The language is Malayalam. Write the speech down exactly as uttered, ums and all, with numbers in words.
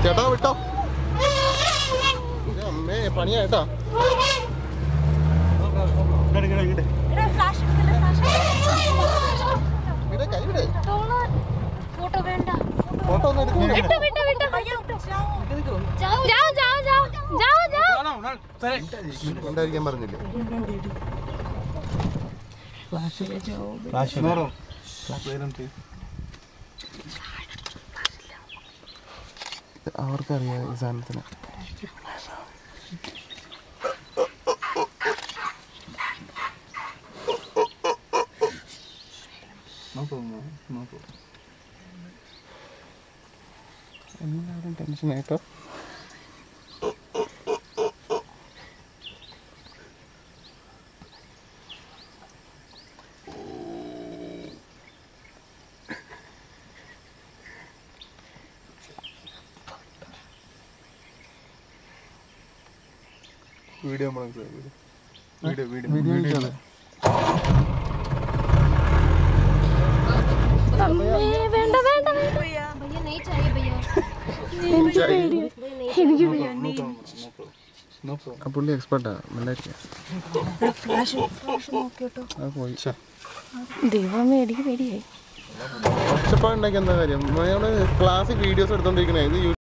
ചേട്ടാ വിട്ടോ അമ്മേ പണിയായിട്ടോ ഫോട്ടോ ഒന്നും എടുക്കുന്നുണ്ടായിരിക്കാൻ പറഞ്ഞില്ലേ അവർക്കറിയാം ഈ സാധനത്തിന് എല്ലാവരും ടെൻഷനായിട്ടോ വീഡിയോ വീഡിയോ വീഡിയോ വീഡിയോ പുള്ളി എക്സ്പെർട്ടാ ദൈവമേ എനിക്ക് പേടിയായി ഒച്ചപ്പാടുണ്ടാക്കി എന്താ കാര്യം ക്ലാസ്സിൽ വീഡിയോസ് എടുത്തോണ്ടിരിക്കണേ ഇത്